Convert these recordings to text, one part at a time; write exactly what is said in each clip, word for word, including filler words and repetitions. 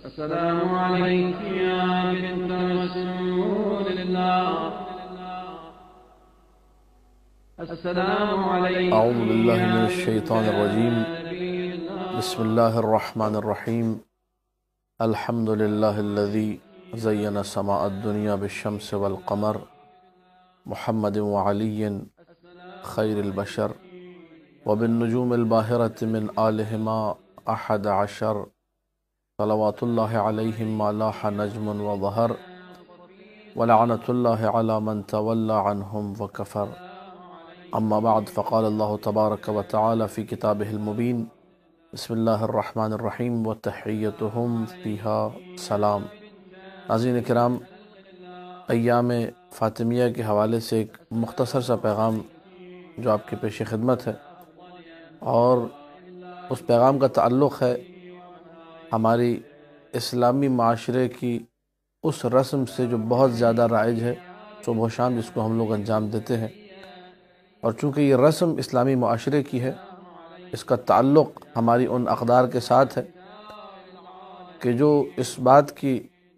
السلام عليك يا بنت رسول الله. السلام عليك. اعوذ باللہ من الشیطان الرجیم. بسم اللہ الرحمن الرحیم. الحمد للہ الذی زین سماء الدنیا بالشمس والقمر محمد وعلی خیر البشر وبالنجوم الباہرة من آلہما احد عشر صلوات اللہ علیہم ما لاح نجم وظہر ولعنت اللہ علی من تولی عنہم وکفر. اما بعد فقال اللہ تبارک و تعالی فی کتابہ المبین. بسم اللہ الرحمن الرحیم وتحیتہم فیہا سلام. ناظرین کرام، ایام فاطمیہ کے حوالے سے ایک مختصر سا پیغام جو آپ کے پیش خدمت ہے، اور اس پیغام کا تعلق ہے ہماری اسلامی معاشرے کی اس رسم سے جو بہت زیادہ رائج ہے، صبح و شام جس کو ہم لوگ انجام دیتے ہیں. اور چونکہ یہ رسم اسلامی معاشرے کی ہے، اس کا تعلق ہماری ان اقدار کے ساتھ ہے کہ جو اس بات کی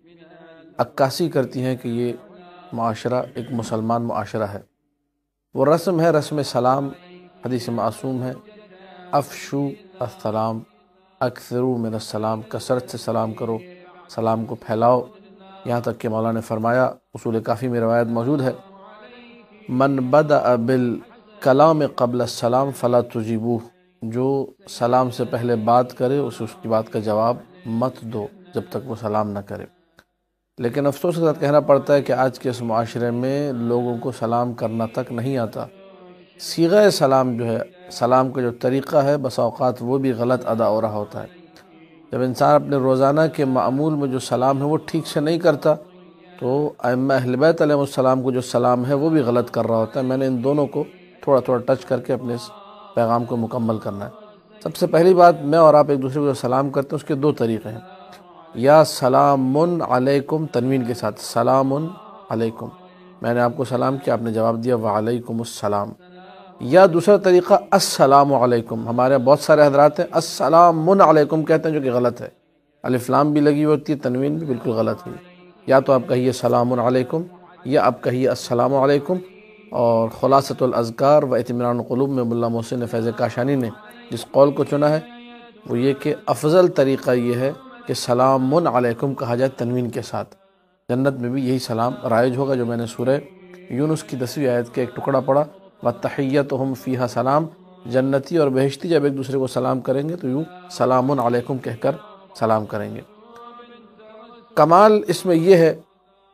عکاسی کرتی ہیں کہ یہ معاشرہ ایک مسلمان معاشرہ ہے. وہ رسم ہے رسم سلام. حدیث معصوم ہے، افشو السلام اکثروا من السلام، کثرت سے سلام کرو، سلام کو پھیلاؤ. یہاں تک کہ مولا نے فرمایا، اصول کافی میں روایت موجود ہے، من بدأ بالکلام قبل السلام فلا تجیبوہ، جو سلام سے پہلے بات کرے اسے اس کی بات کا جواب مت دو جب تک وہ سلام نہ کرے. لیکن افسوس کے ساتھ کہنا پڑتا ہے کہ آج کے اس معاشرے میں لوگوں کو سلام کرنا تک نہیں آتا. صیغہ سلام جو ہے، سلام کا جو طریقہ ہے، بسا اوقات وہ بھی غلط ادا ہو رہا ہوتا ہے. جب انسان اپنے روزانہ کے معمول میں جو سلام ہے وہ ٹھیک سے نہیں کرتا تو ائمہ اہل بیت علیہ السلام کو جو سلام ہے وہ بھی غلط کر رہا ہوتا ہے. میں نے ان دونوں کو تھوڑا تھوڑا ٹچ کر کے اپنے اس پیغام کو مکمل کرنا ہے. سب سے پہلی بات، میں اور آپ ایک دوسرے کو جو سلام کرتے ہیں اس کے دو طریقے ہیں. یا سلام علیکم تنوین کے ساتھ، سلام علیکم، میں نے آپ کو سلام کیا، آپ نے جواب دیا وعلیکم السلام. یا دوسرا طریقہ السلام علیکم. ہمارے بہت سارے حضرات ہیں السلام علیکم کہتے ہیں، جو کہ غلط ہے. الف لام بھی لگی ہوتی ہے، تنوین بھی بالکل غلط ہوئی. یا تو آپ کہیے سلام علیکم یا آپ کہیے السلام علیکم. اور خلاصۃ الاذکار و اطمینان القلوب میں ملا محسن فیض کاشانی نے جس قول کو چنا ہے وہ یہ کہ افضل طریقہ یہ ہے کہ سلام علیکم کہا جائے تنوین کے ساتھ. جنت میں بھی یہی سلام رائج ہوگا جو میں نے سورہ یونس کی دسویں آیت کے ایک ٹکڑا پڑھا، وَتَحِيَّتُهُمْ فِيهَا سلام. جنتی اور بہشتی جب ایک دوسرے کو سلام کریں گے تو یوں سلام علیکم کہہ کر سلام کریں گے. کمال اس میں یہ ہے،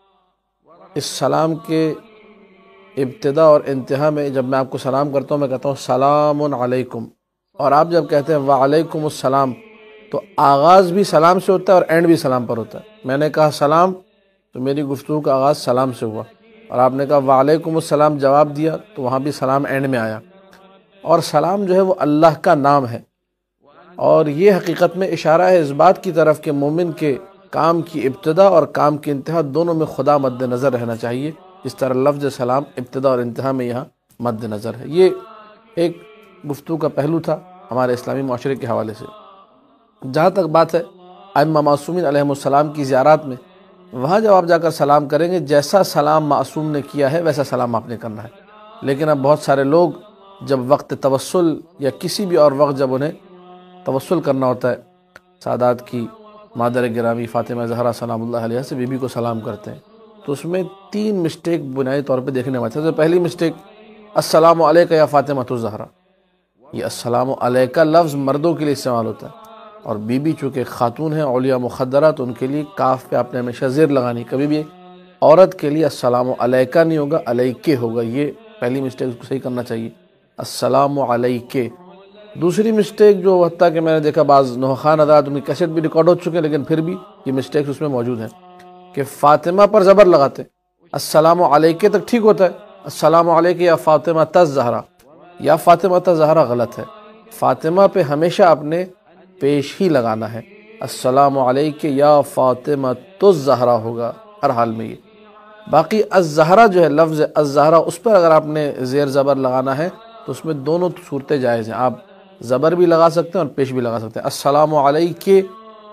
اس سلام کے ابتدا اور انتہا میں جب میں آپ کو سلام کرتا ہوں میں کہتا ہوں سلام علیکم، اور آپ جب کہتے ہیں وعلیکم السلام تو آغاز بھی سلام سے ہوتا ہے اور اینڈ بھی سلام پر ہوتا ہے. میں نے کہا سلام تو میری گفتگو کا آغاز سلام سے ہوا، اور آپ نے کہا وعلیکم السلام جواب دیا تو وہاں بھی سلام اینڈ میں آیا. اور سلام جو ہے وہ اللہ کا نام ہے، اور یہ حقیقت میں اشارہ ہے اس بات کی طرف کہ مومن کے کام کی ابتدا اور کام کی انتہا دونوں میں خدا مد نظر رہنا چاہیے، جس طرح لفظ سلام ابتدا اور انتہا میں یہاں مد نظر ہے. یہ ایک گفتگو کا پہلو تھا ہمارے اسلامی معاشرے کے حوالے سے. جہاں تک بات ہے ائمہ معصومین علیہم السلام کی زیارات میں، وہاں جب آپ جا کر سلام کریں گے جیسا سلام معصوم نے کیا ہے ویسا سلام آپ نے کرنا ہے. لیکن اب بہت سارے لوگ جب وقت توسل یا کسی بھی اور وقت جب انہیں توسل کرنا ہوتا ہے، سادات کی مادر گرامی فاطمہ زہرا سلام اللہ علیہ سے بی بی کو سلام کرتے ہیں، تو اس میں تین مسٹیک بنیادی طور پہ دیکھنے میں آتی ہے. پہلی مسٹیک السلام علیکہ یا فاطمہ الزہرا. یہ السلام علیکہ لفظ مردوں کے لیے استعمال ہوتا ہے، اور بی بی چونکہ خاتون ہیں اولیاء مخدرہ تو ان کے لیے کاف پہ آپ نے ہمیشہ زیر لگانی. کبھی بھی عورت کے لیے السلام علیکہ نہیں ہوگا، علیکہ ہوگا. یہ پہلی مسٹیک، اس کو صحیح کرنا چاہیے، السلام علیکہ. دوسری مسٹیک جو حتیٰ کہ میں نے دیکھا بعض نوخان حضرات ان کی کیسٹ بھی ریکارڈ ہو چکے ہیں لیکن پھر بھی یہ مسٹیکس اس میں موجود ہیں کہ فاطمہ پر زبر لگاتے. السلام علیکہ تک ٹھیک ہوتا ہے، السلام علیکہ یا فاطمہ الزہرا. یا فاطمہ الزہرا غلط ہے، فاطمہ پہ ہمیشہ اپنے پیش ہی لگانا ہے. السلام علیکہ یا فاطمہ الزہرا ہوگا ہر حال میں. یہ باقی الزہرا جو ہے لفظ الزہرا، اس پر اگر آپ نے زیر زبر لگانا ہے تو اس میں دونوں صورتیں جائز ہیں. آپ زبر بھی لگا سکتے ہیں اور پیش بھی لگا سکتے ہیں. السلام علیکہ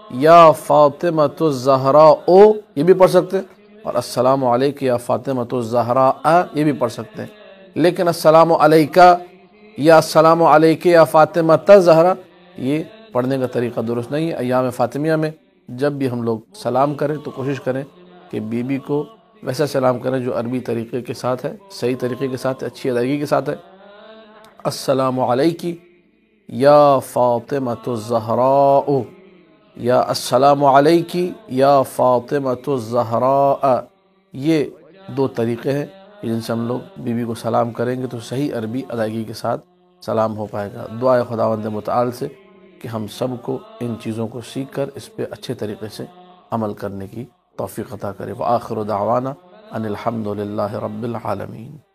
یا فاطمۃ الزہراء او یہ بھی پڑھ سکتے ہیں، اور السلام علیک یا فاطمۃ الزہراء یہ بھی پڑھ سکتے ہیں۔ لیکن السلام علیکہ یا السلام علیک یا فاطمۃ الزہراء یہ پڑھنے کا طریقہ درست نہیں ہے۔ ایام فاطمیہ میں جب بھی ہم لوگ سلام کریں تو کوشش کریں کہ بی بی کو ویسا سلام کریں جو عربی طریقے کے ساتھ ہے، صحیح طریقے کے ساتھ ہے، اچھی ادائیگی کے ساتھ ہے۔ السلام علیکی یا فاطمۃ الزہراء یا السلام علیکی یا فاطمۃ الزہراء، یہ دو طریقے ہیں جن سے ہم لوگ بی بی کو سلام کریں گے تو صحیح عربی ادائیگی کے ساتھ سلام ہو پائے گا۔ دعا خداوند متعال سے کہ ہم سب کو ان چیزوں کو سیکھ کر اس پہ اچھے طریقے سے عمل کرنے کی توفیق عطا کرے۔ وآخر دعوانا ان الحمد للہ رب العالمین۔